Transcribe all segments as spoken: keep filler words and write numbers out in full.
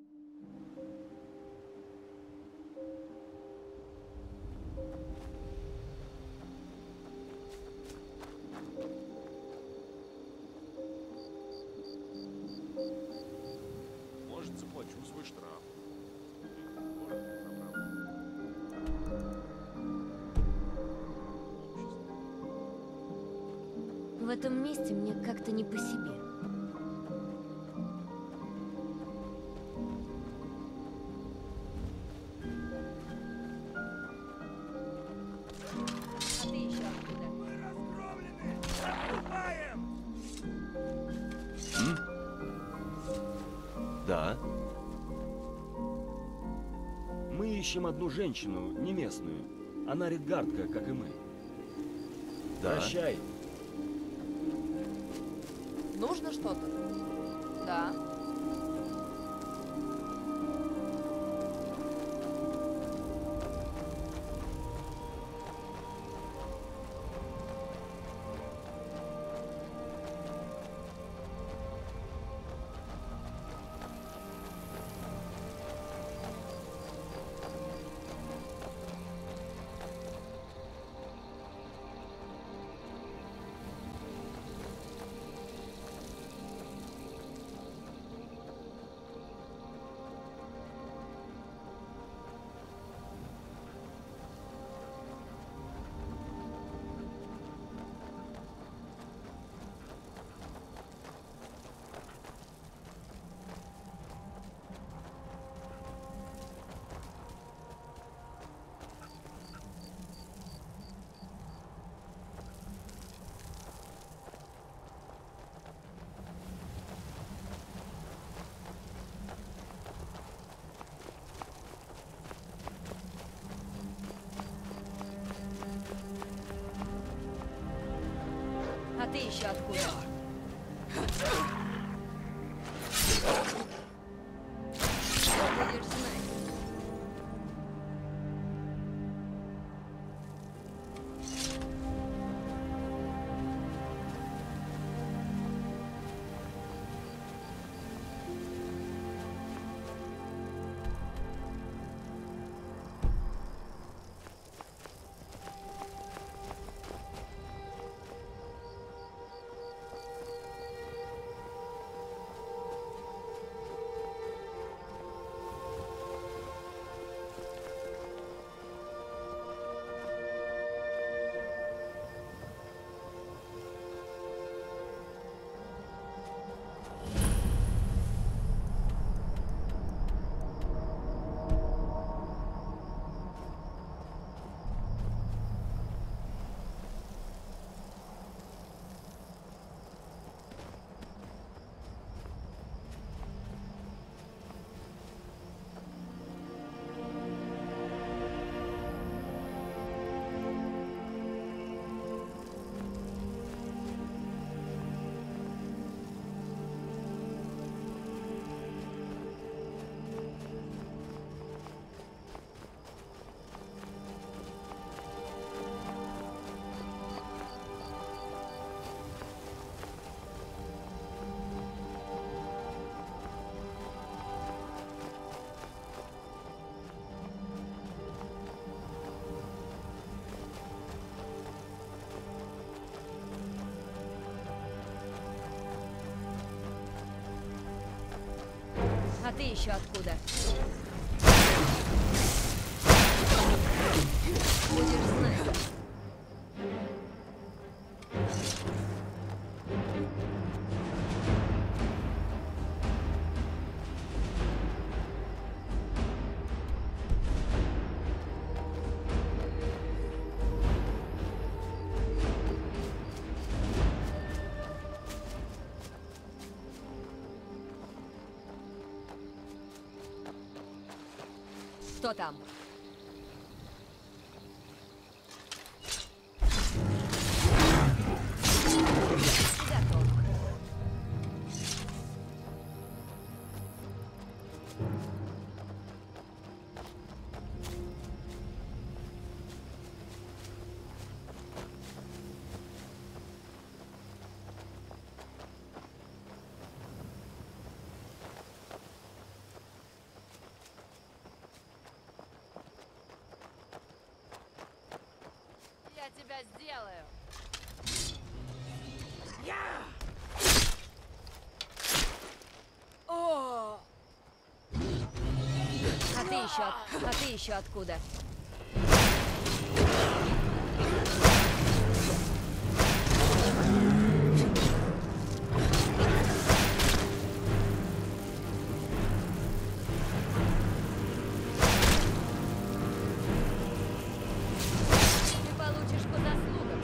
Может, заплачу свой штраф. В этом месте мне как-то не по себе. А ты еще откуда? Мы разгромлены! Отступаем! М? Да. Мы ищем одну женщину, не местную. Она редгардка, как и мы. Да. Прощай. Нужно что-то? Да. А ты еще откуда? Будешь знать. А ты еще откуда? Будешь знать. Что там? Готов. тебя сделаю. О! А ты еще, от- а ты еще откуда? Ты получишь по заслугам.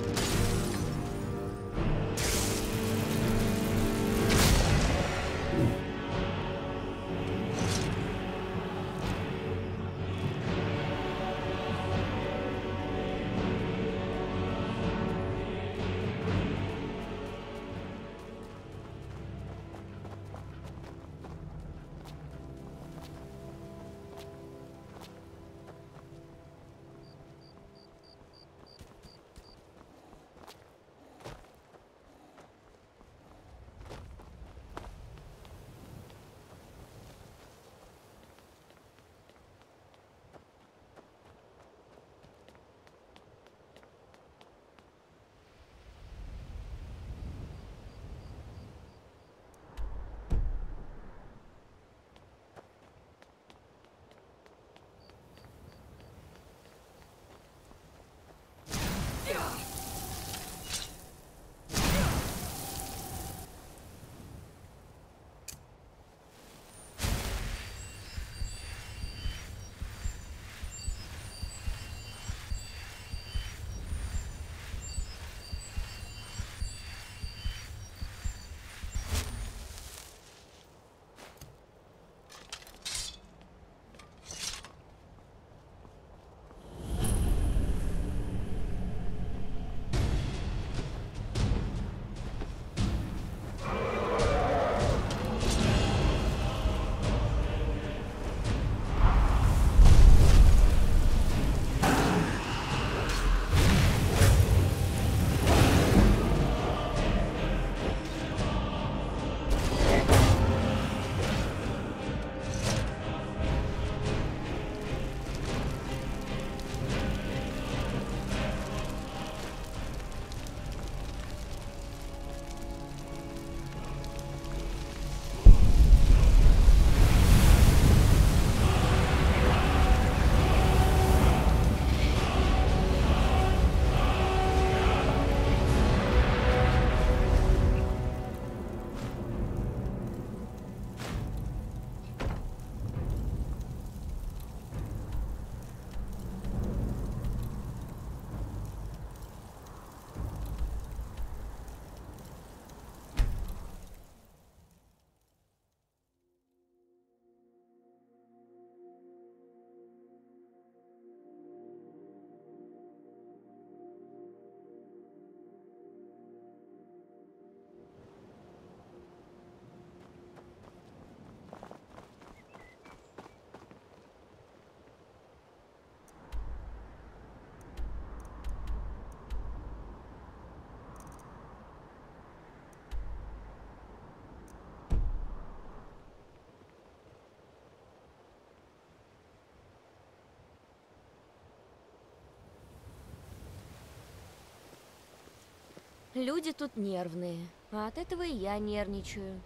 Люди тут нервные, а от этого и я нервничаю.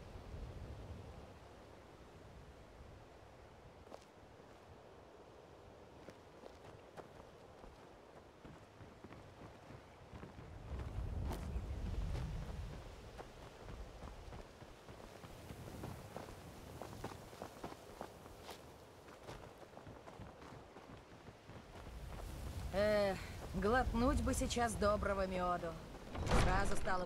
Эх, глотнуть бы сейчас доброго меду. Сразу стало...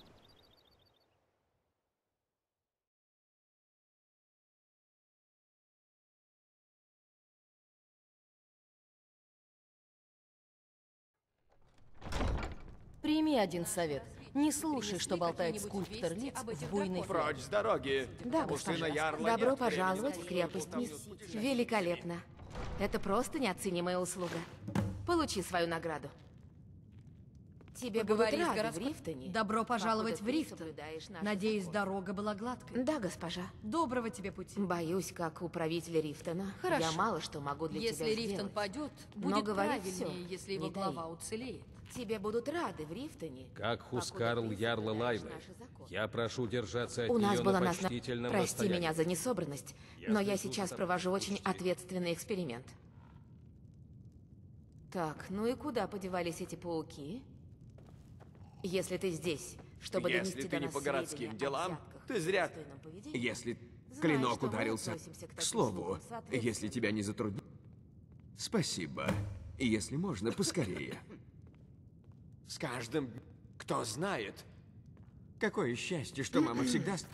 Прими один совет. Не слушай, что болтает скульптор лиц в буйной форме. Прочь с дороги. Да, У сына госпожа. Ярла Добро нет пожаловать времени. в крепость Мисс. Великолепно. Это просто неоценимая услуга. Получи свою награду. Тебе будут Поговори с рады в городской- Рифтоне. Добро пожаловать покуда в ты Рифтон. соблюдаешь наши Надеюсь, законы. дорога была гладкой. Да, госпожа. Доброго тебе пути. Боюсь, как управитель Рифтона. Хорошо. Я мало что могу для Если тебя Рифтон сделать. падет, Но будет говори правильнее, всё, если его не таи. глава уцелеет. Тебе будут рады в Рифтоне. Как покуда Хускарл ты Ярла соблюдаешь Лайвы, наши законы. я прошу держаться от У нас нее была на назначена... почтительном Прости расстоянии. меня за несобранность, Я но я слежу сейчас за тобой, провожу очень учти. ответственный эксперимент. Так, ну и куда подевались эти пауки? Если ты здесь, чтобы Если донести ты до не нас по городским сведения о делам, взятках ты и зря- недостойном поведении, Если знай, клинок что мы ударился... относимся к К таким слову, слухам соответственно. если тебя не затруднит... Спасибо. И если можно, поскорее. С каждым... Кто знает? Какое счастье, что мама всегда... с-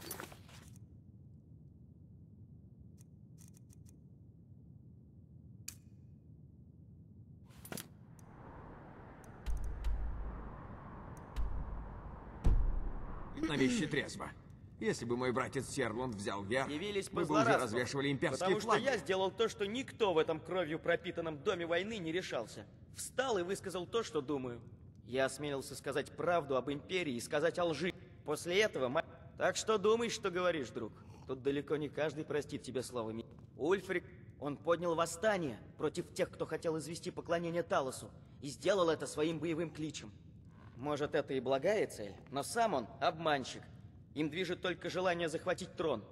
На вещи трезво. Если бы мой братец Серланд взял верх, Явились мы бы уже позлорадствовать, развешивали имперские потому что флаги. я сделал то, что никто в этом кровью пропитанном доме войны не решался. Встал и высказал то, что думаю. Я осмелился сказать правду об империи и сказать о лжи. После этого... ма- Так что думай, что говоришь, друг. Тут далеко не каждый простит тебе словами. Ульфрик, он поднял восстание против тех, кто хотел извести поклонение Талосу, и сделал это своим боевым кличем. Может, это и благая цель, но сам он обманщик. Им движет только желание захватить трон.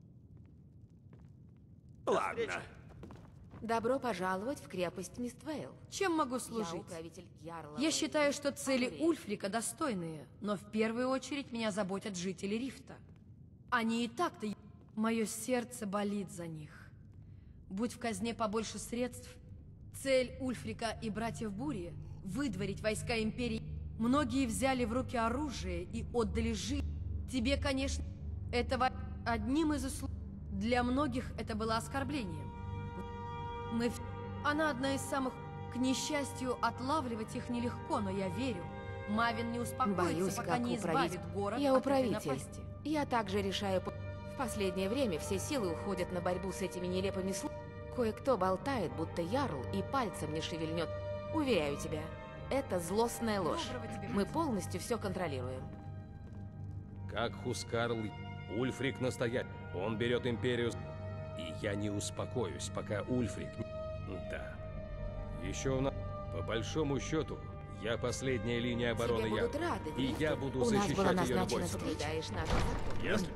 До Ладно. встречи. Добро пожаловать в крепость Миствейл. Чем могу Я служить? управитель Ярла. Я считаю, что цели Амурей. Ульфрика достойные, но в первую очередь меня заботят жители Рифта. Они и так-то... Мое сердце болит за них. Будь в казне побольше средств, цель Ульфрика и братьев Бури — выдворить войска Империи. Многие взяли в руки оружие и отдали жизнь. Тебе, конечно, этого одним из услуг. Для многих это было оскорблением. Мы... в- Она одна из самых... К несчастью, отлавливать их нелегко, но я верю. Мавин не успокоится, Боюсь, пока как не управитель. избавит город Я от этой управитель. напасти. Я также решаю... по- В последнее время все силы уходят на борьбу с этими нелепыми слухами. Кое-кто болтает, будто Ярл и пальцем не шевельнет. Уверяю тебя, это злостная ложь. Доброго тебе Мы пути. полностью все контролируем. Как Хускарл, Ульфрик настоять. Он берет империю, и я не успокоюсь, пока Ульфрик... Да. Еще у нас... По большому счету, я последняя линия обороны Тебе будут Ярла. рады. в И я Рифтоне. буду У нас была защищать ее назначена любой ценой. соблюдаешь наши законы. Если...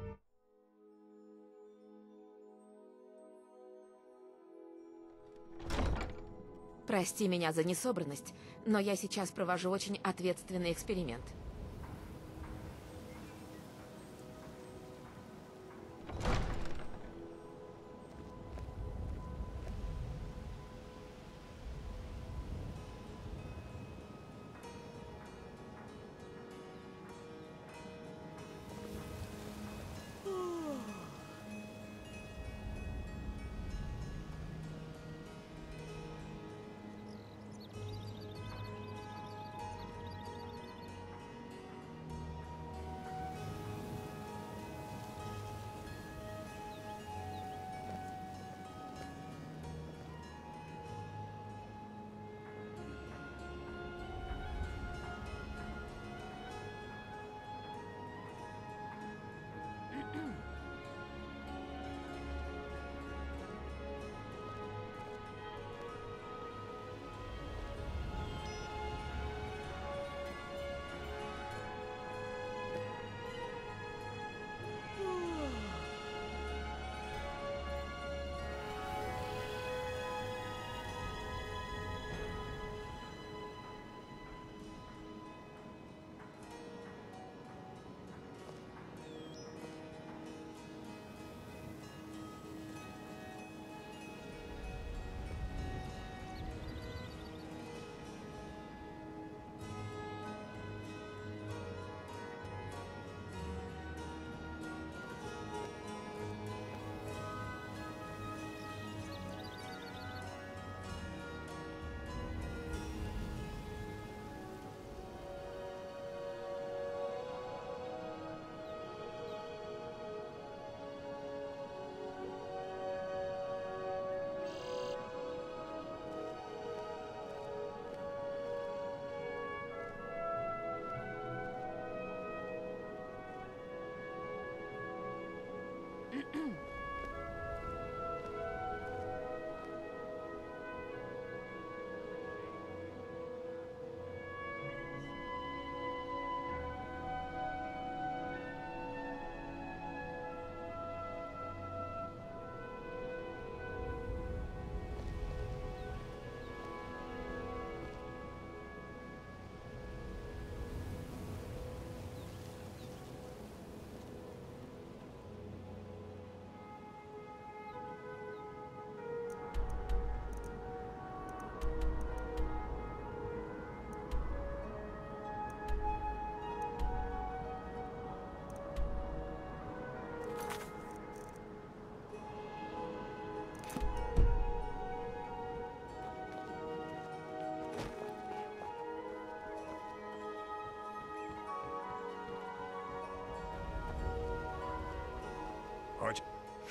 Прости меня за несобранность, но я сейчас провожу очень ответственный эксперимент.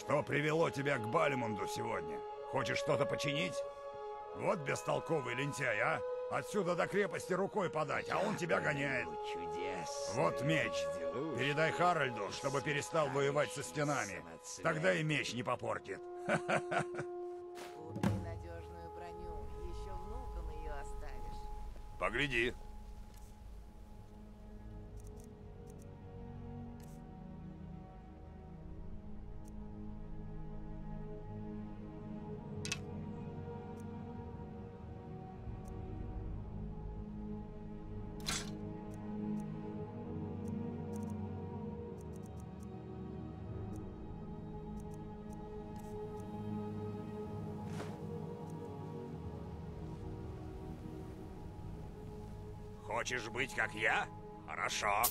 Что привело тебя к Балимунду сегодня? Хочешь что-то починить? Вот бестолковый лентяй, а? Отсюда до крепости рукой подать, а он тебя гоняет. Вот меч. Передай Харальду, чтобы перестал воевать со стенами. Тогда и меч не попортит. Купи надежную броню, еще внукам ее оставишь. Погляди. Хочешь быть как я? Хорошо.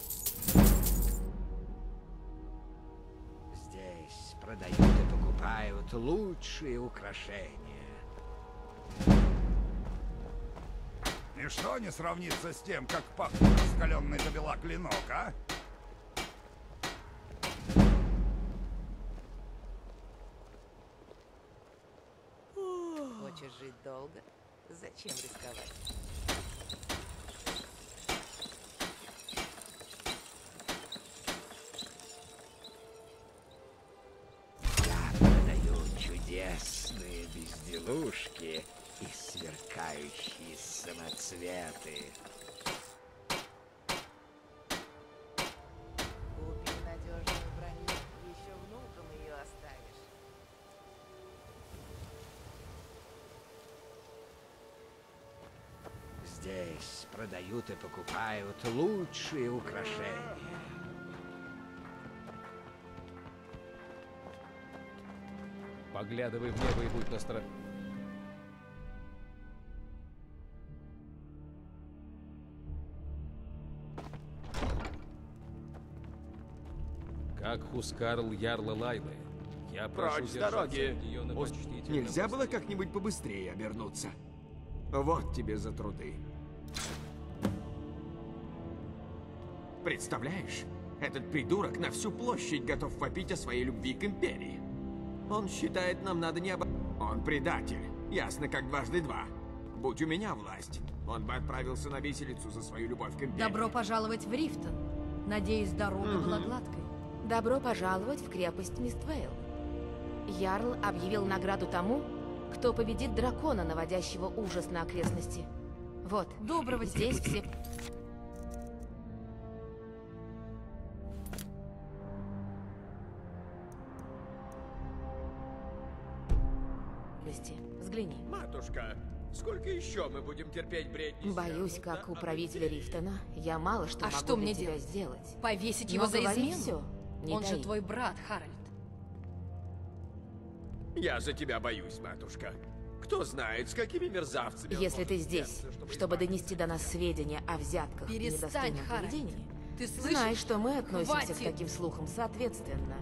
Здесь продают и покупают лучшие украшения. Ничто не сравнится с тем, как пахнет раскаленный до бела клинок, а? Хочешь жить долго? Зачем рисковать? Чудесные безделушки и сверкающие самоцветы. Купи надежную броню, еще внукам ее оставишь. Здесь продают и покупают лучшие украшения. Поглядывай в небо и будь настороже. Как Хускарл Ярла Лайлы, я прошу Прочь с держаться дороги. от нее на Уж почтительном Нельзя было расстоянии. как-нибудь побыстрее обернуться? Вот тебе за труды. Представляешь? Этот придурок на всю площадь готов вопить о своей любви к Империи. Он считает, нам надо не об... Он предатель. Ясно, как дважды два. Будь у меня власть, он бы отправился на виселицу за свою любовь к Империи. Добро пожаловать в Рифтон. Надеюсь, дорога была гладкой. Добро пожаловать в крепость Миствейл. Ярл объявил награду тому, кто победит дракона, наводящего ужас на окрестности. Вот, Доброго здесь все... Взгляни. Матушка, сколько еще мы будем терпеть бредни? Боюсь, как управителя Рифтона, я мало что А могу что для мне тебя делать? сделать. Повесить Но его за говори измену? всё, не Он же таи. твой брат, Харальд. Я за тебя боюсь, матушка. Кто знает, с какими мерзавцами он Если может ты здесь, встретиться, чтобы донести до нас сведения о взятках и Перестань, недостойном Харальд. поведении, Ты слышишь? знай, что мы относимся Хватит! к таким слухам соответственно.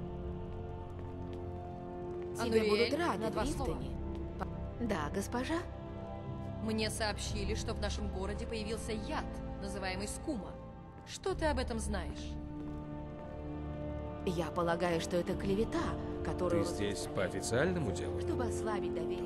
Тебе Ануриэль, будут рады на в два слова. Рифтоне. По- Да, госпожа? Мне сообщили, что в нашем городе появился яд, называемый скума. Что ты об этом знаешь? Я полагаю, что это клевета, которую... Ты здесь по официальному делу? Чтобы ослабить доверие.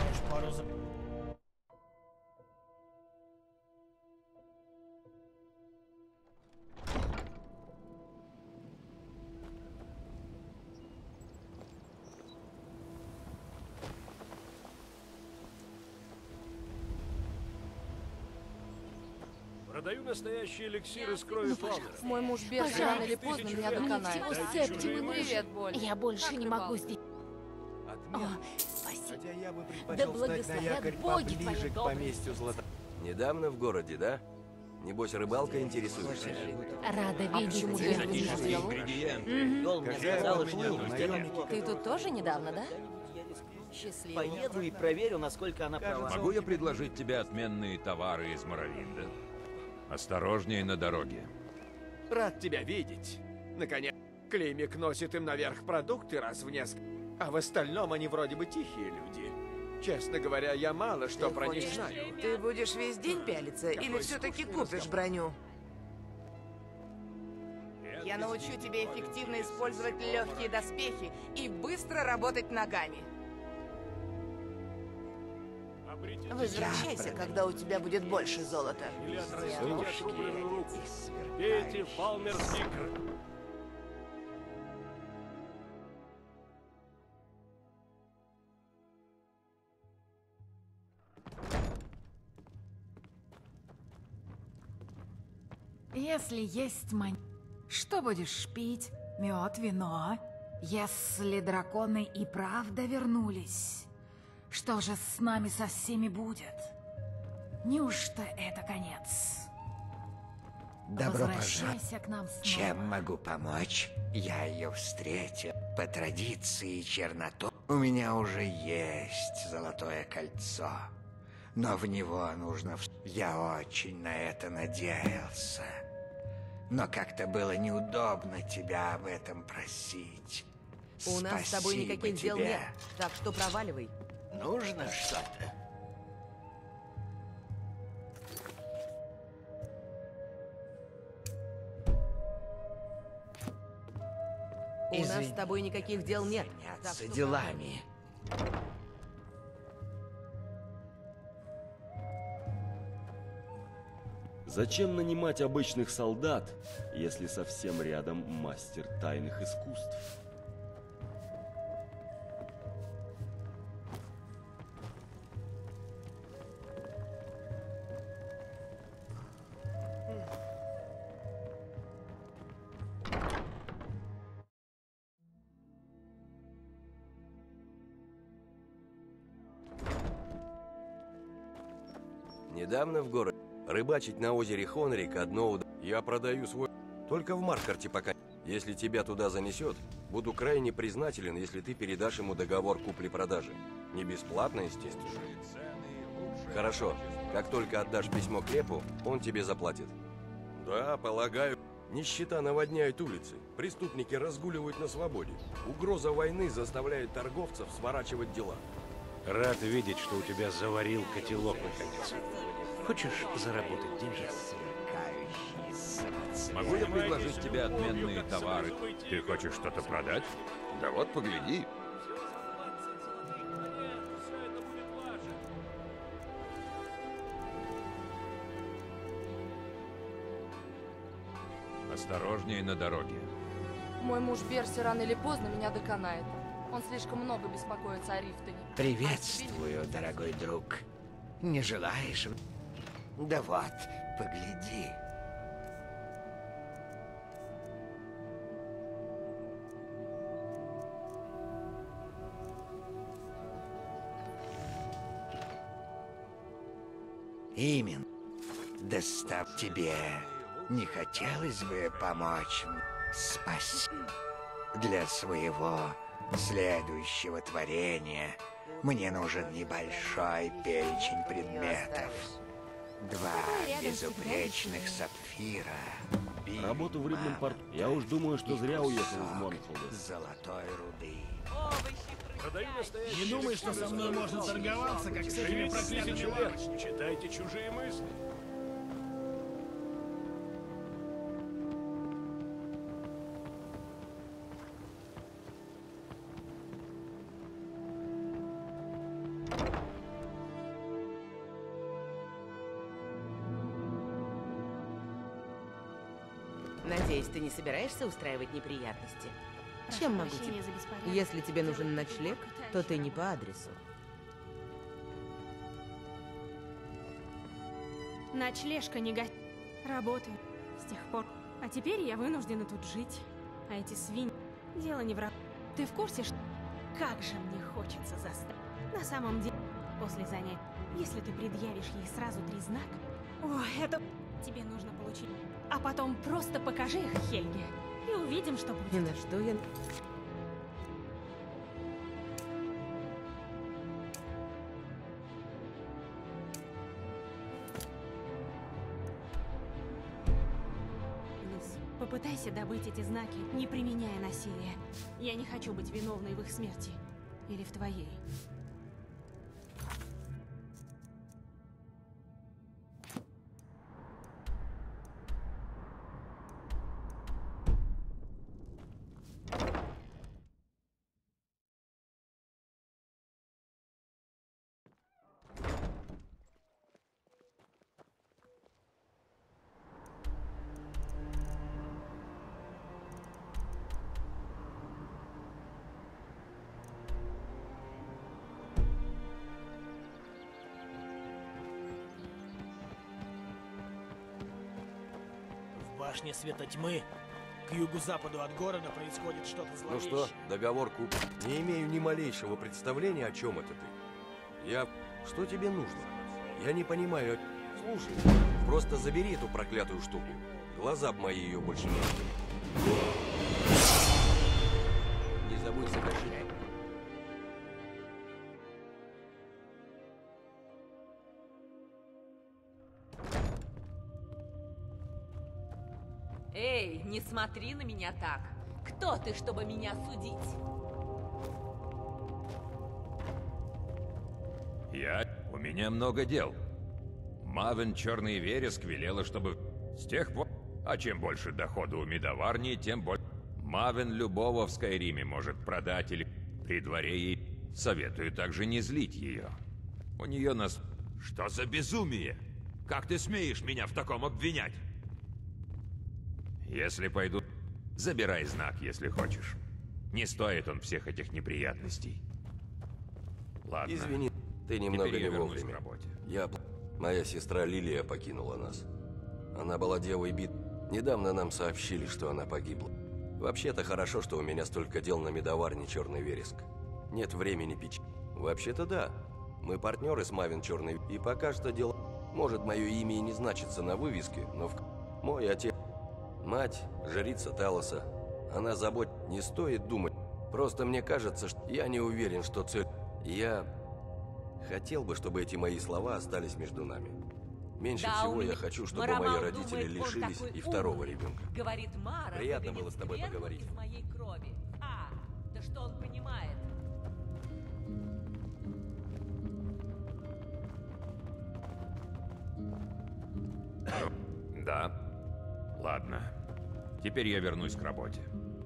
Продаю настоящий эликсир из крови Фаунера. Мой муж Берж Пожалуйста. рано или поздно меня доконает. Привет, Боль. Я больше не могу здесь. Отменно. Спасибо. Хотя я бы Да предпочел встать на благословят якорь боги твои поближе к добрые. поместью Злата. Недавно в городе, да? Небось, рыбалкой интересуешься? Рада А видеть почему тебя. ты не разделал? Ёл мне Какая сказала, у что меня вы наемники. Ты тут тоже недавно, да? Счастливо. Поеду и проверю, насколько она права. Могу я предложить тебе отменные товары из Моровинда? Осторожнее на дороге. Рад тебя видеть. Наконец, Климик носит им наверх продукты раз в несколько... А в остальном они вроде бы тихие люди. Честно говоря, я мало что Ты про них хочешь- знаю. Ты будешь весь день пялиться или Какой все-таки скучный купишь разговор. броню? Я научу тебя эффективно использовать легкие доспехи и быстро работать ногами. Возвращайся, когда у тебя будет больше золота. Пейте фалмерский кр... Если есть мань... Что будешь пить? Мед, вино? Если драконы и правда вернулись, что же с нами со всеми будет? Неужто это конец? Добро Возвращайся к нам снова. Чем могу помочь? Я ее встретил. По традиции черноту у меня уже есть золотое кольцо. Но в него нужно... В... Я очень на это надеялся. Но как-то было неудобно тебя об этом просить. У нас с тобой Спасибо никаких дел тебе. нет, так что проваливай. Нужно что-то? У нас с тобой никаких дел нет. Так Заняться что делами. Зачем нанимать обычных солдат, если совсем рядом мастер тайных искусств? Недавно в городе. Рыбачить на озере Хонрик одно уд... Я продаю свой... Только в Маркарте пока. Если тебя туда занесет, буду крайне признателен, если ты передашь ему договор купли-продажи. Не бесплатно, естественно. Хорошо. Как только отдашь письмо Крепу, он тебе заплатит. Да, полагаю. Нищета наводняет улицы. Преступники разгуливают на свободе. Угроза войны заставляет торговцев сворачивать дела. Рад видеть, что у тебя заварил котелок наконец. Хочешь заработать деньги? Могу я предложить тебе отменные товары? Ты хочешь что-то продать? Да вот, погляди. Осторожнее на дороге. Мой муж Берси рано или поздно меня доконает. Он слишком много беспокоится о Рифтоне. Приветствую, дорогой друг. Не желаешь? Да вот, погляди. Именно. Достав тебе. Не хотелось бы помочь мне? Спаси. Для своего следующего творения мне нужен небольшой перечень предметов. Два безупречных сапфира. Работу в рыбном порту. Я уж думаю, что зря уехал из Монхолда. Золотой руды. Не думай, что со мной можно торговаться, как с этими проклятыми лавочниками. Читайте чужие мысли. Надеюсь, ты не собираешься устраивать неприятности? Чем могу тебе? Если тебе нужен ночлег, то ты не по адресу. Ночлежка не го... Работаю с тех пор. А теперь я вынуждена тут жить. А эти свиньи... Дело не в раб... Ты в курсе, что... Как же мне хочется заставить? На самом деле, после занятий, если ты предъявишь ей сразу три знака... О, это... Тебе нужно получить... А потом просто покажи их Хельге. И увидим, что будет. И на что я... Лис, попытайся добыть эти знаки, не применяя насилия. Я не хочу быть виновной в их смерти. Или в твоей. башне Света Тьмы. К югу-западу от города происходит что-то Ну зловещее. что, договор куп... Не имею ни малейшего представления, о чем это ты. Я... Что тебе нужно? Я не понимаю. Слушай, просто забери эту проклятую штуку. Глаза б мои ее больше не видели. Не забудь совершить. Эй, не смотри на меня так. Кто ты, чтобы меня судить? Я... У меня много дел. Мавен Черный Вереск велела, чтобы... С тех пор... А чем больше дохода у медоварни, тем больше... Мавен любого в Скайриме может продать или... При дворе ей... Советую также не злить ее. У нее нас... Что за безумие? Как ты смеешь меня в таком обвинять? Если пойду... Забирай знак, если хочешь. Не стоит он всех этих неприятностей. Ладно. Извини, ты немного Теперь не я вернусь вовремя. к работе. Я... Моя сестра Лилия покинула нас. Она была девой бит. Недавно нам сообщили, что она погибла. Вообще-то хорошо, что у меня столько дел на медоварне Черный Вереск. Нет времени пить. Вообще-то да. Мы партнеры с Мавен Черный, и пока что дело... Может, мое имя и не значится на вывеске, но в... Мой отец... Мать, жрица Талоса. Она забот... Не стоит думать. Просто мне кажется, что... Я не уверен, что цель... Я... Хотел бы, чтобы эти мои слова остались между нами. Меньше Да, всего у меня- я хочу, чтобы Марамал мои родители думает, он лишились такой и второго умный. ребенка. Говорит Мара, Приятно выгонит было с тобой скверну поговорить. из моей крови. А, да что он понимает? Да. Ладно. Теперь я вернусь к работе.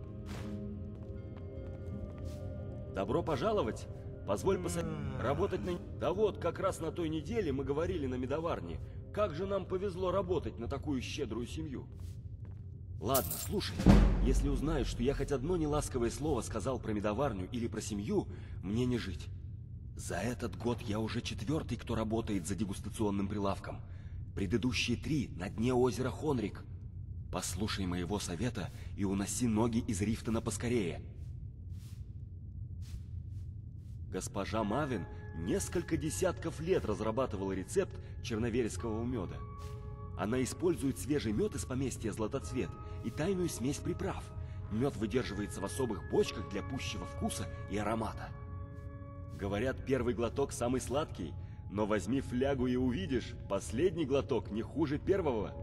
Добро пожаловать. Позволь посоветовать. Работать на... Да вот, как раз на той неделе мы говорили на медоварне. Как же нам повезло работать на такую щедрую семью. Ладно, слушай. Если узнают, что я хоть одно неласковое слово сказал про медоварню или про семью, мне не жить. За этот год я уже четвертый, кто работает за дегустационным прилавком. Предыдущие три на дне озера Хонрик. Послушай моего совета и уноси ноги из Рифтона поскорее. Госпожа Мавен несколько десятков лет разрабатывала рецепт черноверескового меда. Она использует свежий мед из поместья Златоцвет и тайную смесь приправ. Мед выдерживается в особых бочках для пущего вкуса и аромата. Говорят, первый глоток самый сладкий, но возьми флягу и увидишь, последний глоток не хуже первого.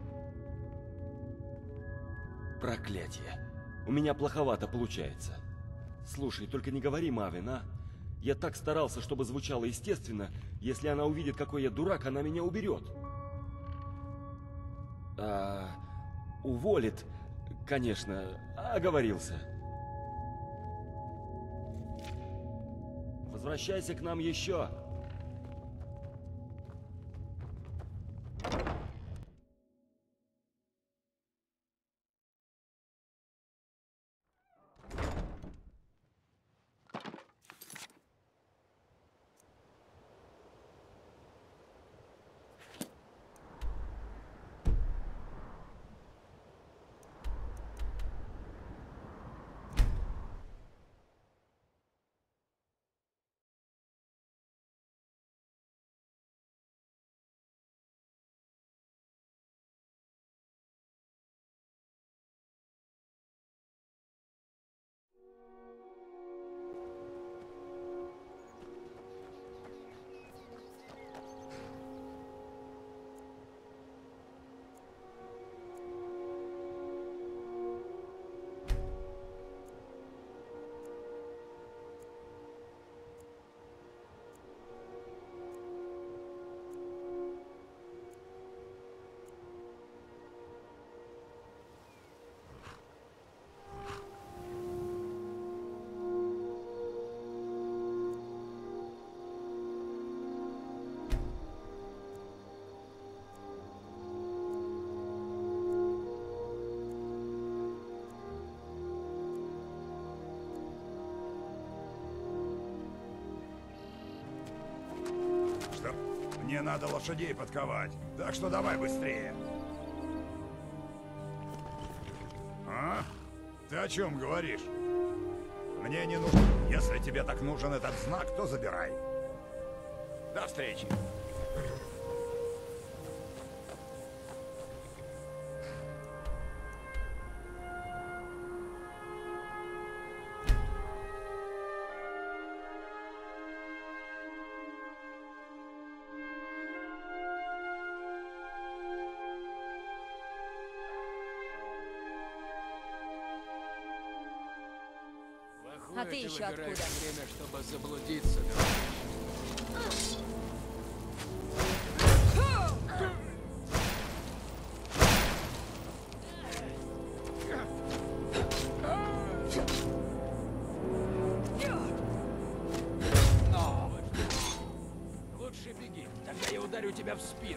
Проклятие. У меня плоховато получается. Слушай, только не говори Мавен, а? Я так старался, чтобы звучало естественно. Если она увидит, какой я дурак, она меня уберет. А, уволит, конечно, оговорился. Возвращайся к нам еще. Мне надо лошадей подковать, так что давай быстрее. Ты о чем говоришь? Мне не нужно. Если тебе так нужен этот знак, то забирай. До встречи. А ты еще откуда? Время, чтобы заблудиться. Лучше беги, тогда я ударю тебя в спину.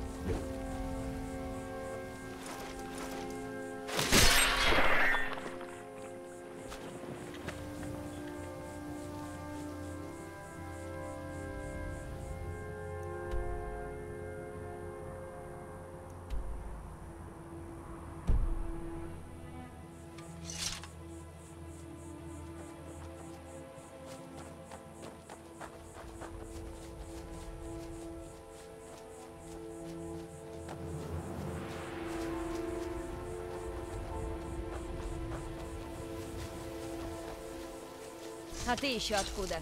А ты еще откуда?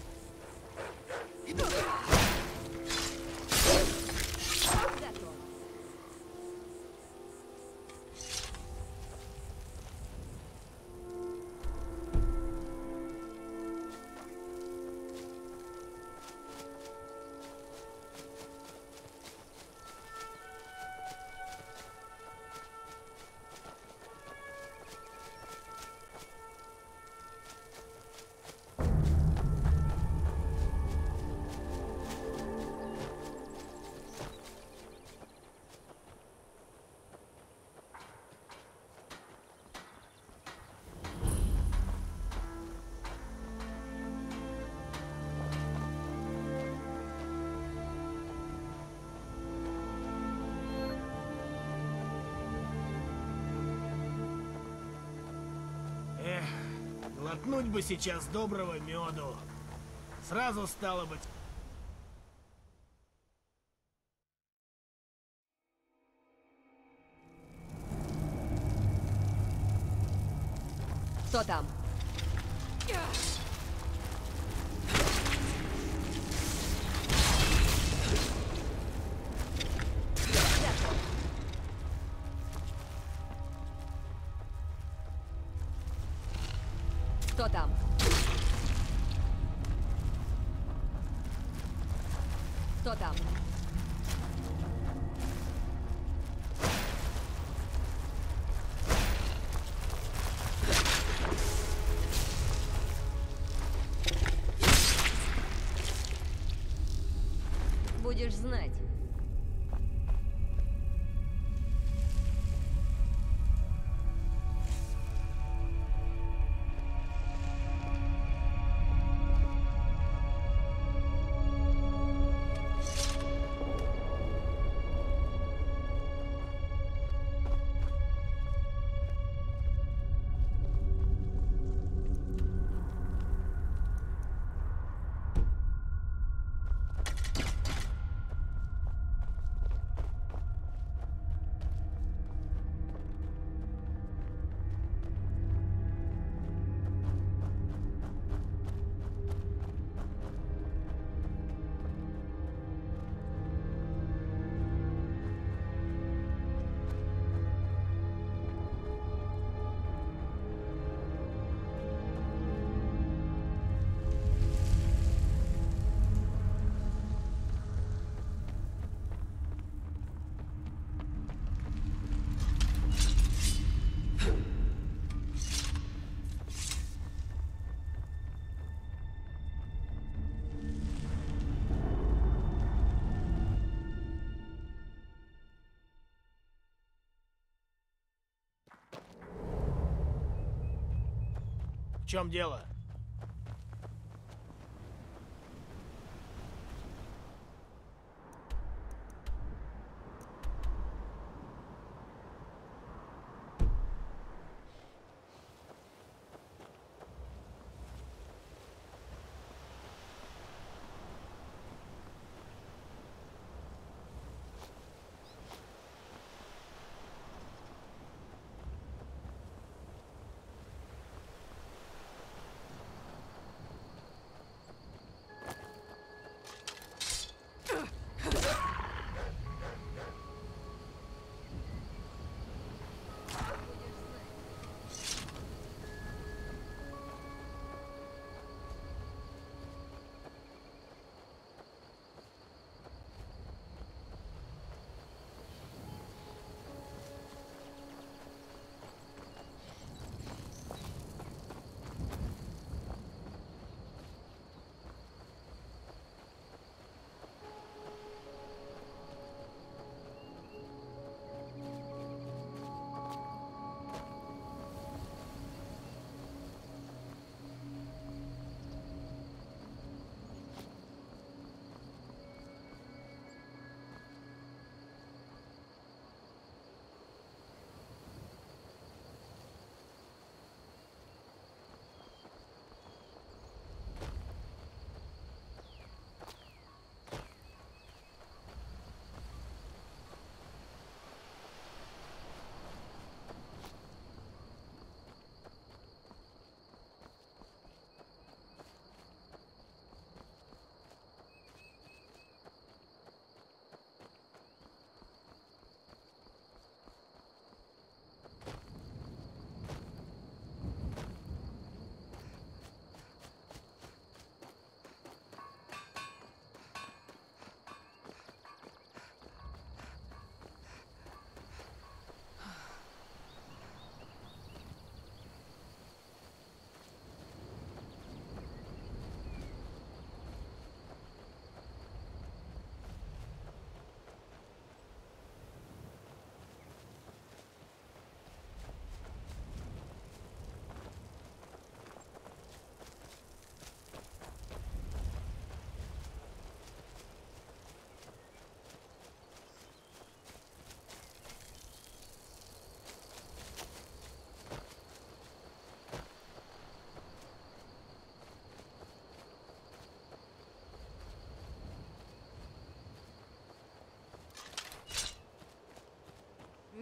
Эх, глотнуть бы сейчас доброго меду. Сразу стало быть. Кто там? Кто там? Кто там? Будешь знать. В чем дело?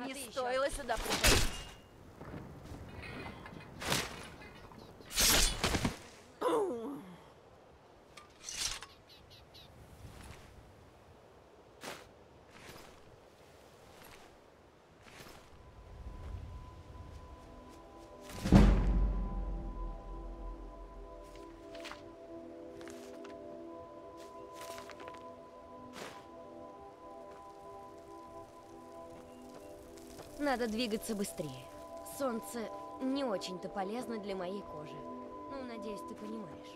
Не стоило сюда приходить. Надо двигаться быстрее. Солнце не очень-то полезно для моей кожи. Ну, надеюсь, ты понимаешь.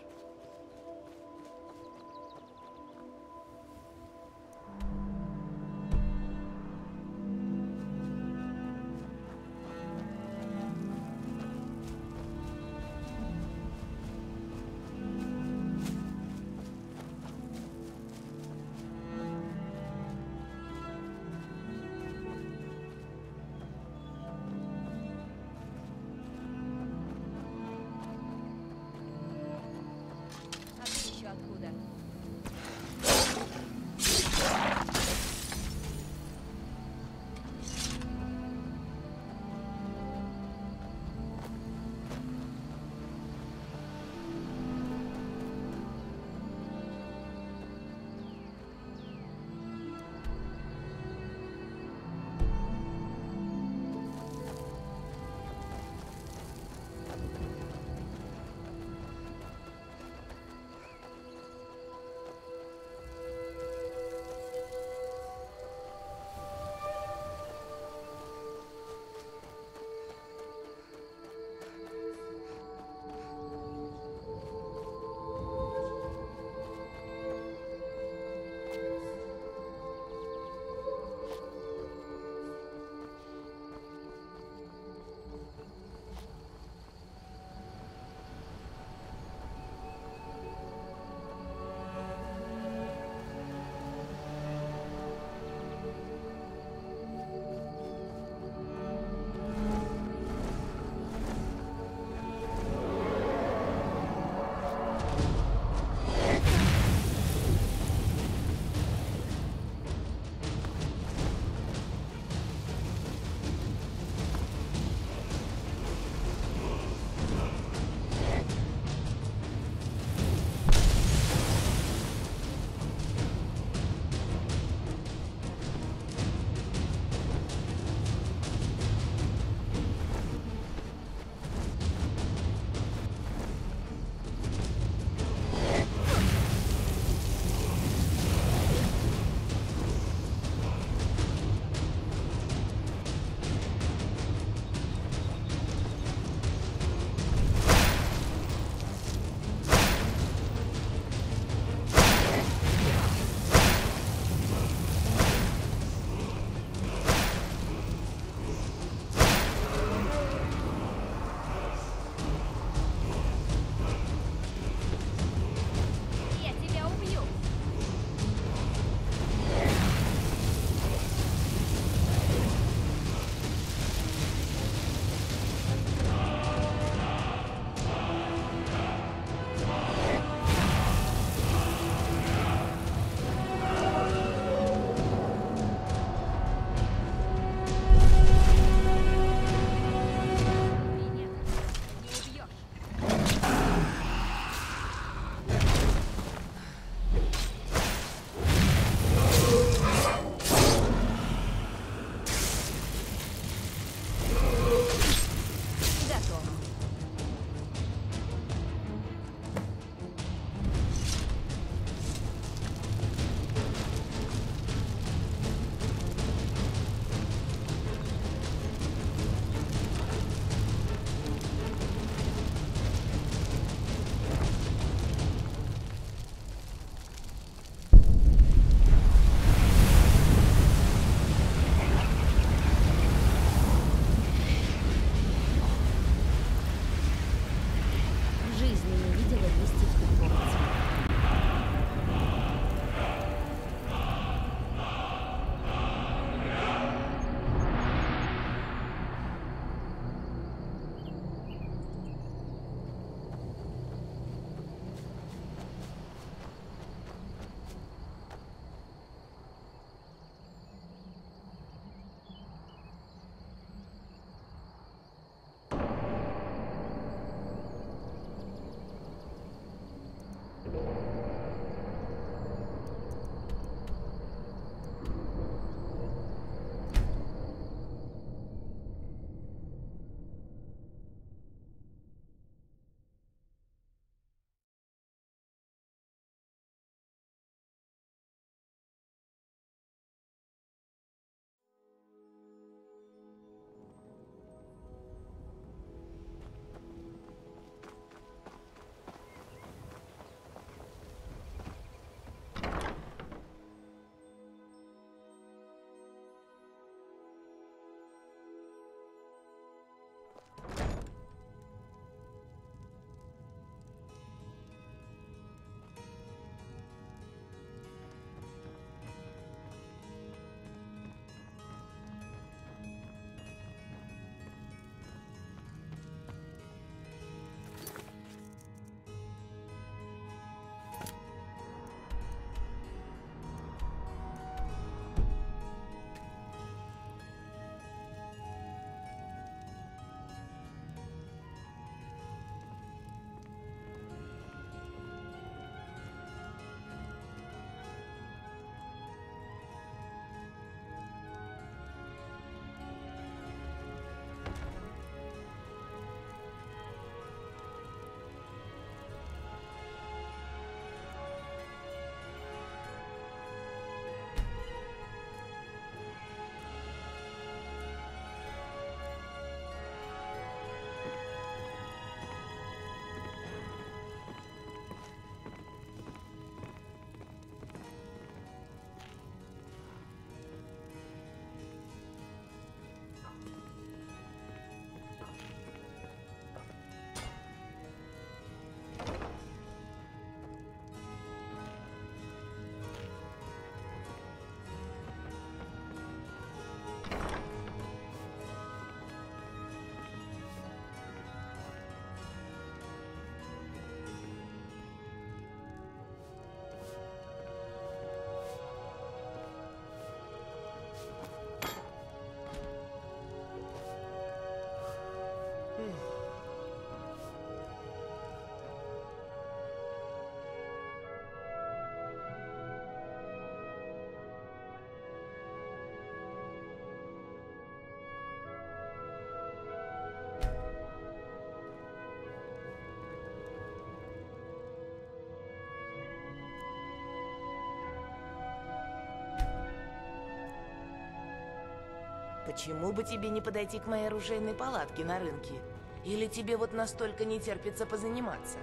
почему бы тебе не подойти к моей оружейной палатке на рынке? Или тебе вот настолько не терпится позаниматься?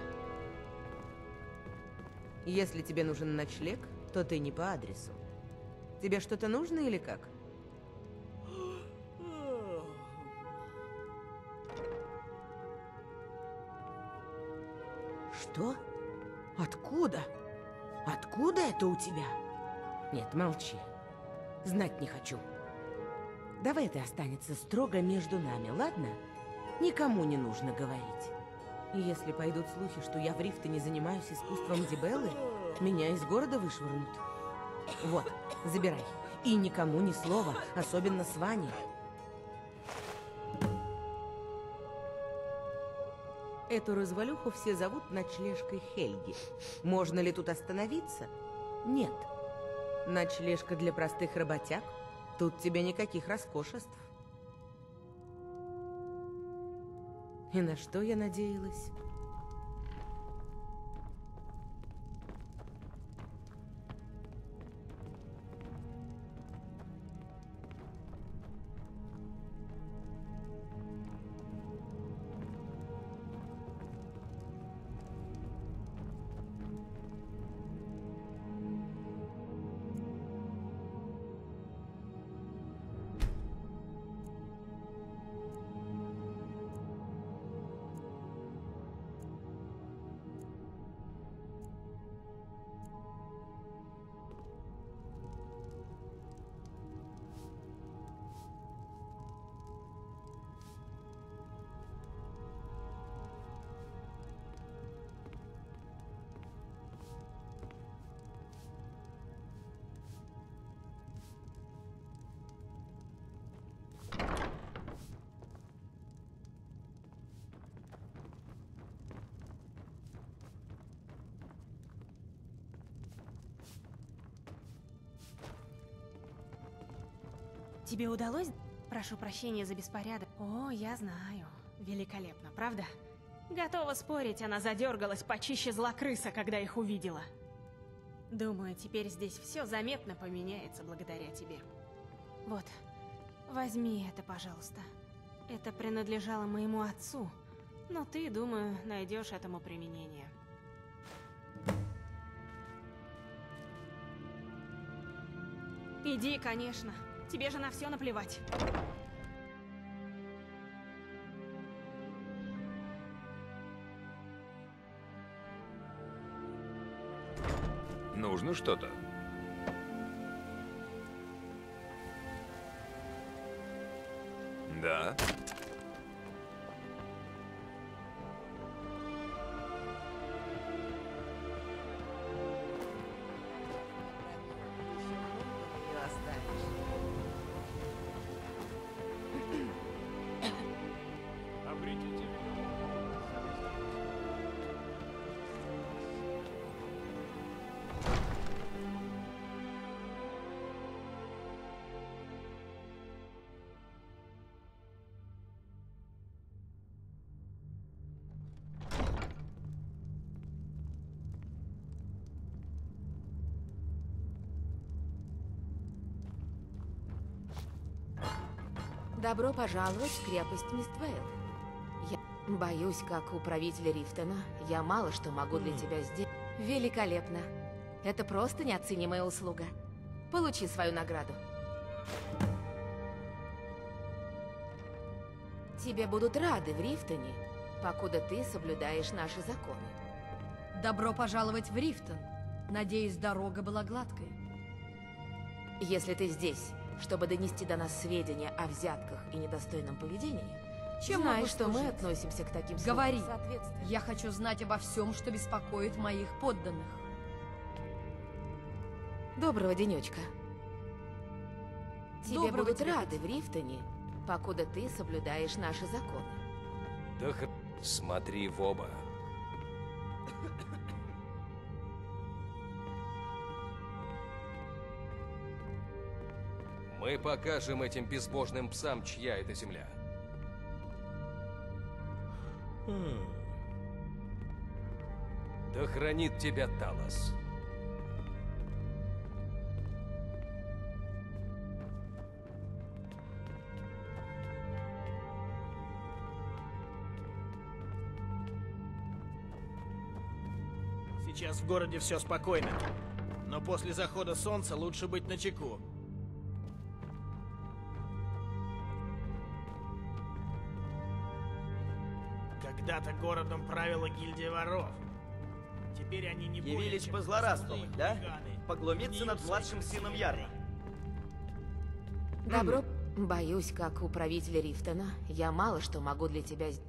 Если тебе нужен ночлег, то ты не по адресу. Тебе что-то нужно или как? Что? Откуда? Откуда это у тебя? Нет, молчи. Знать не хочу. Давай это останется строго между нами, ладно? Никому не нужно говорить. И если пойдут слухи, что я в Рифте не занимаюсь искусством Дибеллы, меня из города вышвырнут. Вот, забирай. И никому ни слова, особенно с Ваней. Эту развалюху все зовут ночлежкой Хельги. Можно ли тут остановиться? Нет. Ночлежка для простых работяг. Тут тебе никаких роскошеств. И на что я надеялась? Тебе удалось? Прошу прощения за беспорядок. О, я знаю. Великолепно, правда? Готова спорить, она задергалась почище зла крыса, когда их увидела. Думаю, теперь здесь все заметно поменяется благодаря тебе. Вот, возьми это, пожалуйста. Это принадлежало моему отцу, но ты, думаю, найдешь этому применение. Иди, конечно. Тебе же на все наплевать. Нужно что-то? Да. Добро пожаловать в крепость Миствейл. Я боюсь, как управитель Рифтона, я мало что могу для тебя сделать. Великолепно. Это просто неоценимая услуга. Получи свою награду. Тебе будут рады в Рифтоне, покуда ты соблюдаешь наши законы. Добро пожаловать в Рифтон. Надеюсь, дорога была гладкой. Если ты здесь, чтобы донести до нас сведения о взятках и недостойном поведении, Чем знай, могу что мы служить? относимся к таким Говори. случаям соответственно. Я хочу знать обо всем, что беспокоит моих подданных. Доброго денечка. Тебе Доброго будут тебе рады в Рифтоне, покуда ты соблюдаешь наши законы. Да х... Смотри в оба. Мы покажем этим безбожным псам, чья это земля. Да хранит тебя Талос. Сейчас в городе все спокойно. Но после захода солнца лучше быть начеку. Когда-то городом правила гильдия воров. Теперь они не более Явились чем позлорадствовать, да? хулиганы. Поглумиться над младшим сыном Ярла. Добро. Боюсь, как управителя Рифтона, я мало что могу для тебя сделать.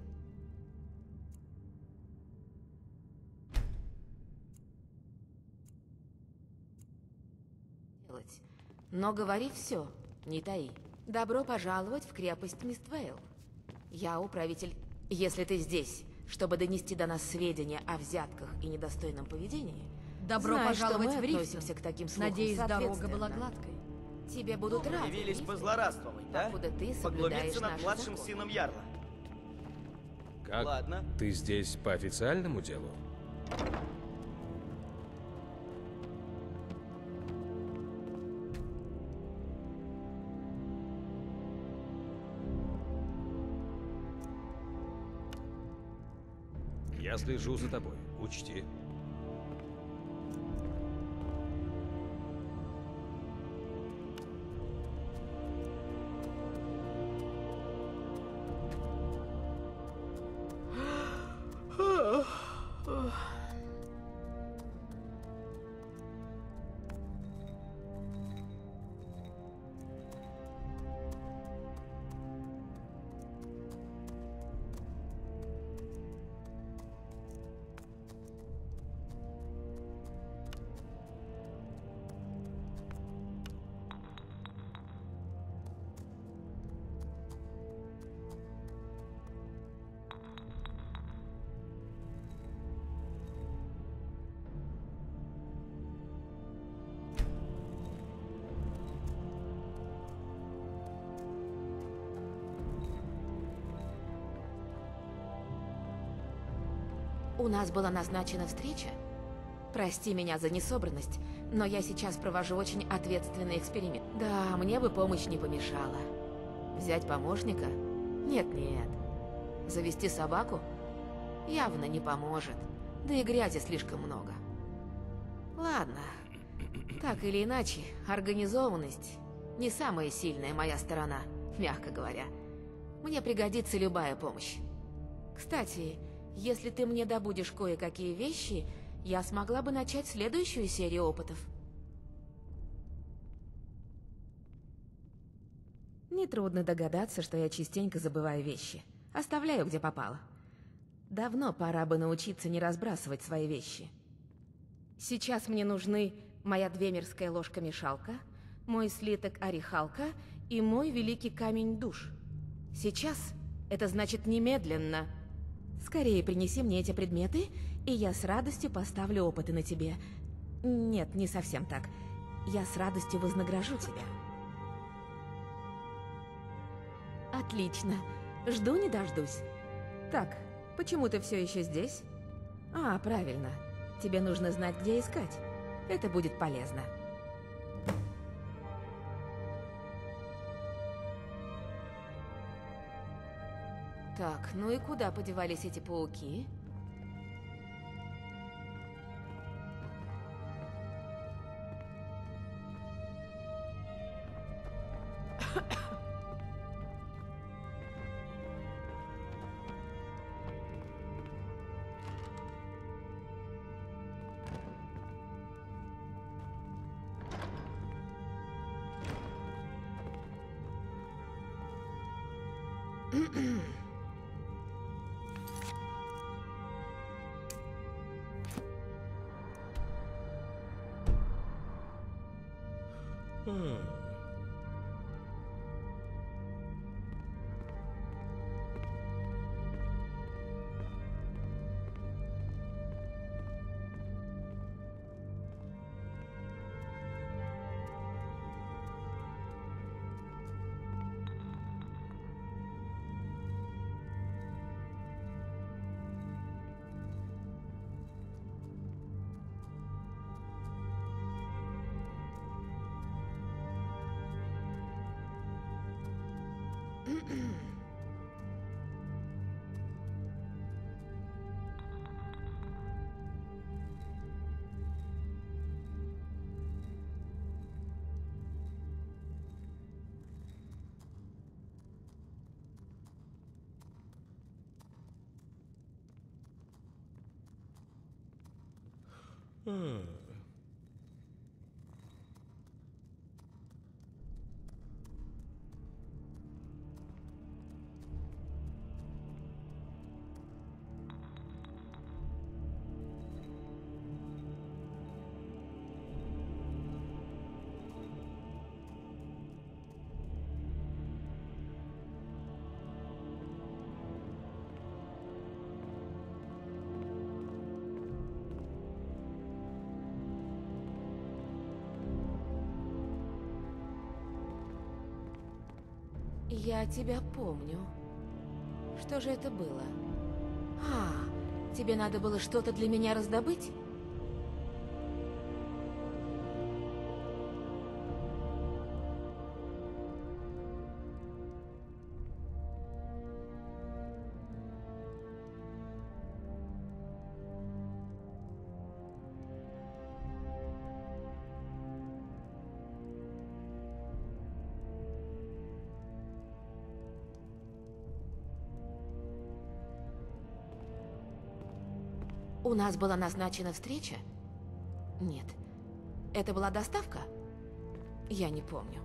Но говори все, не таи. Добро пожаловать в крепость Миствейл. Я управитель. Если ты здесь, чтобы донести до нас сведения о взятках и недостойном поведении, Добро знай, пожаловать что мы в Рифтон. относимся к таким слухам Надеюсь, дорога была соответственно. гладкой. Тебе будут рады. Явились Рифтон, позлорадствовать, да? покуда ты соблюдаешь Поглумиться над наши младшим законы. сыном Ярла. Как? Ладно. Ты здесь по официальному делу? Я слежу за тобой, учти. У нас была назначена встреча. Прости меня за несобранность, но я сейчас провожу очень ответственный эксперимент. Да, мне бы помощь не помешала. Взять помощника? Нет-нет. Завести собаку? Явно не поможет. Да и грязи слишком много. Ладно. Так или иначе, организованность не самая сильная моя сторона, мягко говоря. Мне пригодится любая помощь. Кстати, если ты мне добудешь кое-какие вещи, я смогла бы начать следующую серию опытов. Нетрудно догадаться, что я частенько забываю вещи. Оставляю, где попало. Давно пора бы научиться не разбрасывать свои вещи. Сейчас мне нужны моя двемерская ложка-мешалка, мой слиток орехалка и мой великий камень душ. Сейчас это значит немедленно. Скорее принеси мне эти предметы, и я с радостью поставлю опыты на тебе. Нет, не совсем так. Я с радостью вознагражу тебя. Отлично. Жду не дождусь. Так, почему ты все еще здесь? А, правильно. Тебе нужно знать, где искать. Это будет полезно. Так, ну и куда подевались эти пауки? Я тебя помню. Что же это было? А, тебе надо было что-то для меня раздобыть? У нас была назначена встреча? Нет. Это была доставка? Я не помню.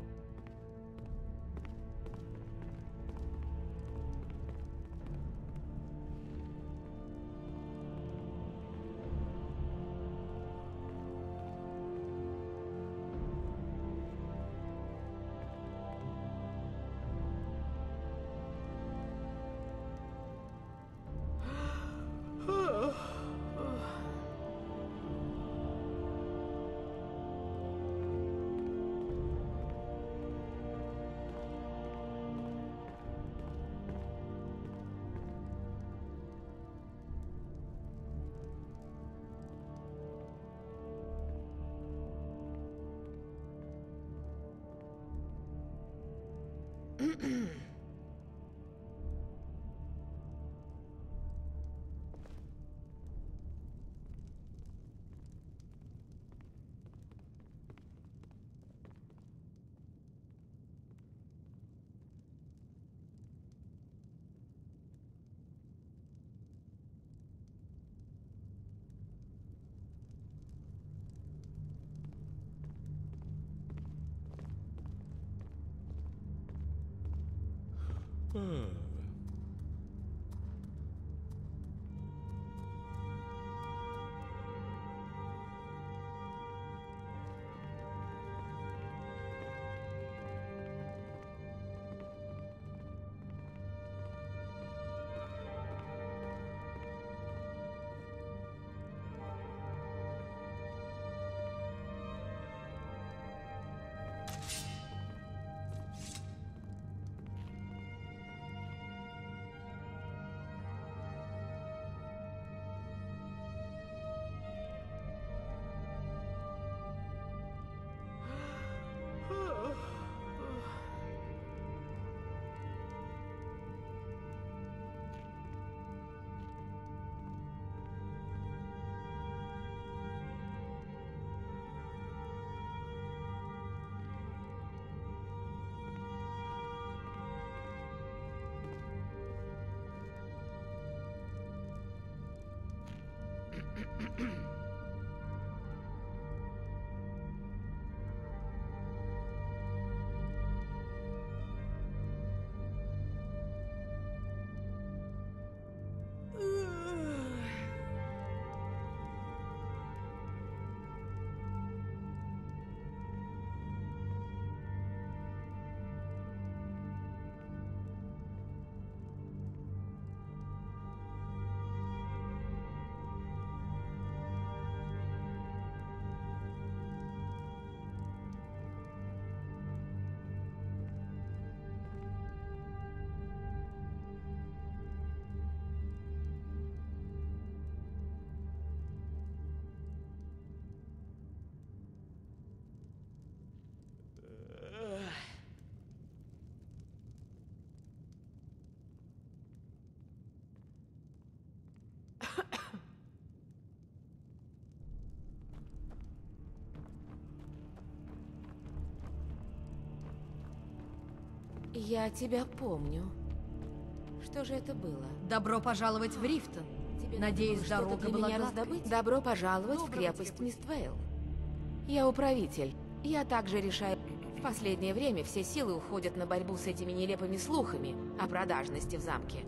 Я тебя помню. Что же это было? Добро пожаловать в Рифтон. Надеюсь, Что-то дорога для была меня гладкой. раздобыть? Добро пожаловать в крепость Миствейл. Я управитель. Я также решаю... В последнее время все силы уходят на борьбу с этими нелепыми слухами о продажности в замке.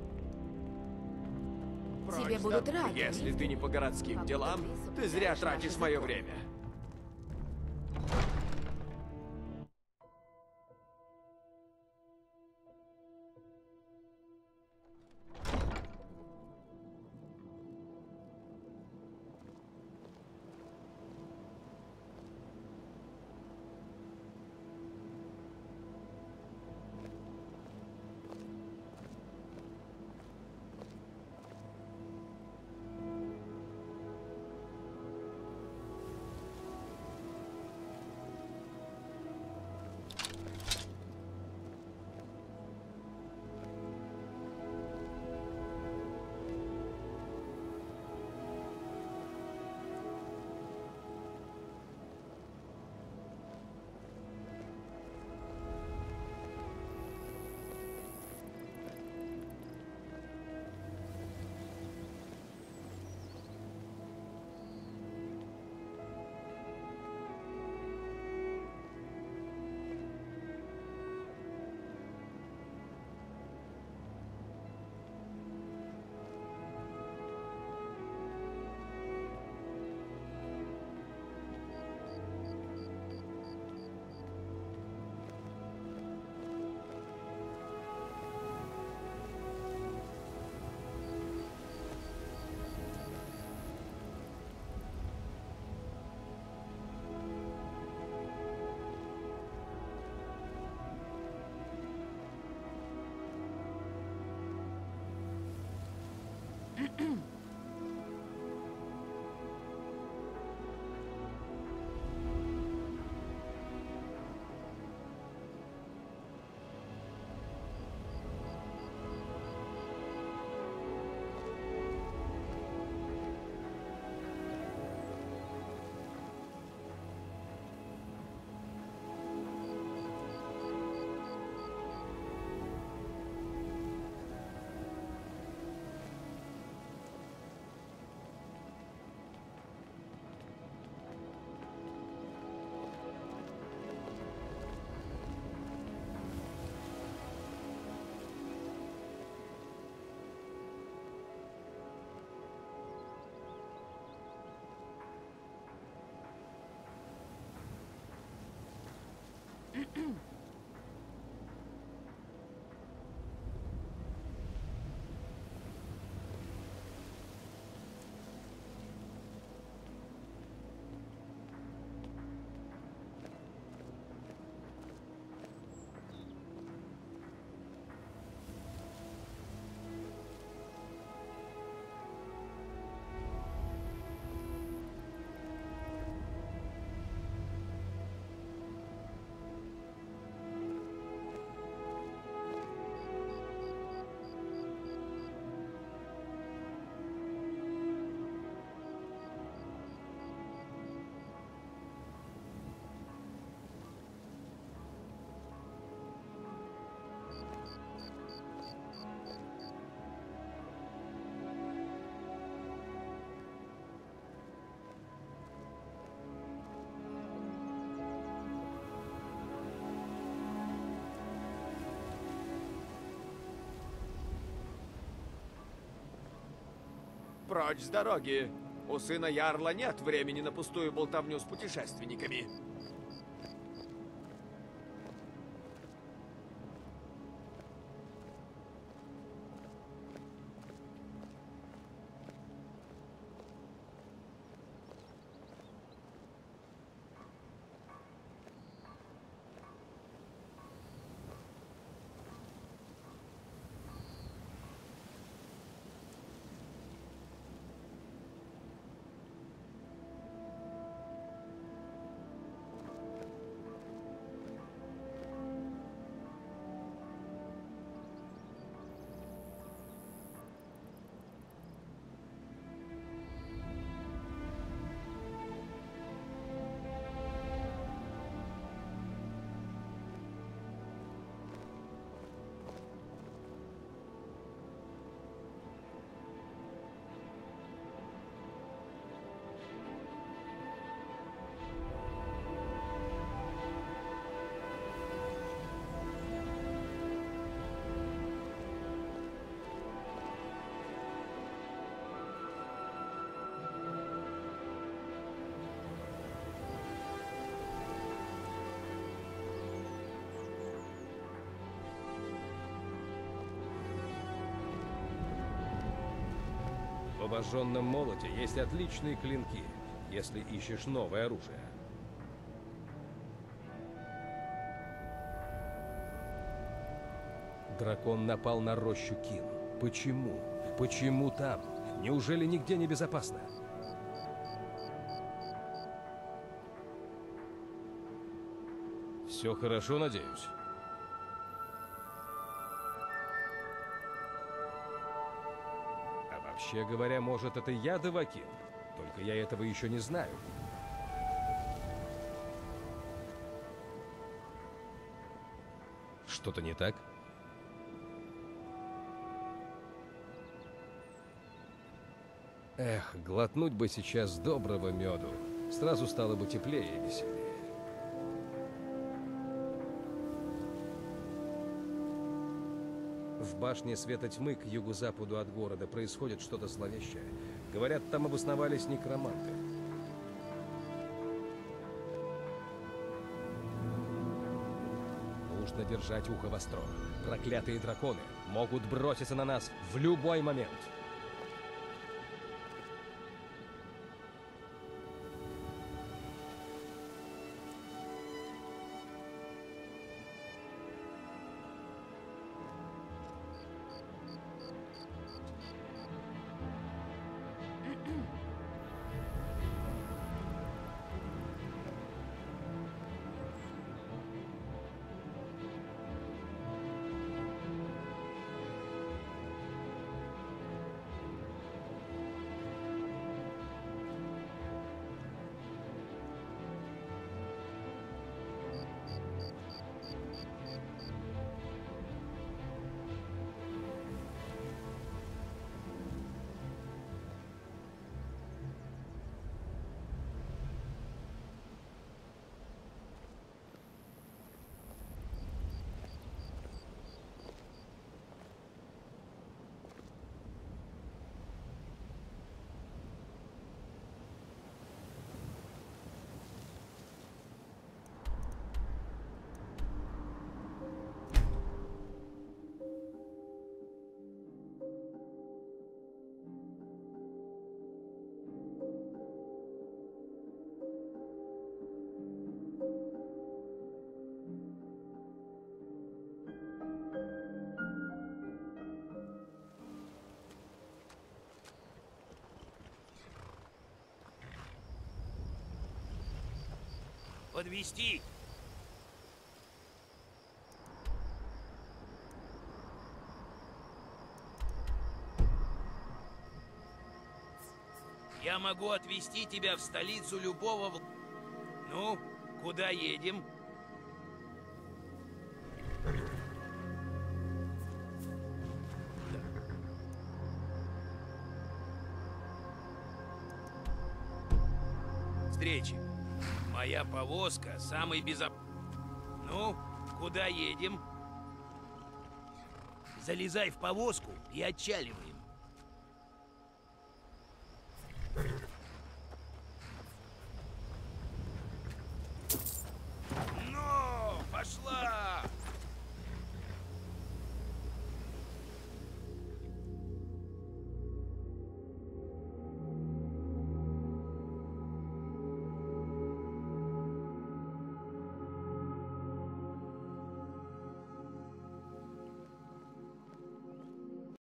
Тебе будут рады. Если ты не по городским делам, ты зря тратишь мое время. Прочь с дороги. У сына Ярла нет времени на пустую болтовню с путешественниками. обожженном молоте есть отличные клинки, если ищешь новое оружие. Дракон напал на рощу Кин. Почему? Почему там? Неужели нигде не безопасно? Все хорошо, надеюсь? А вообще говоря, может, это я Девакин? Только я этого еще не знаю. Что-то не так? Эх, глотнуть бы сейчас доброго меду. Сразу стало бы теплее и веселее. В башне Света Тьмы к юго-западу от города происходит что-то зловещее. Говорят, там обосновались некроманты. Нужно держать ухо востро. Проклятые драконы могут броситься на нас в любой момент. Подвести. Я могу отвезти тебя в столицу любого... в- Ну, куда едем? Встречи. Моя повозка самый безоп... Ну, куда едем? Залезай в повозку и отчаливай.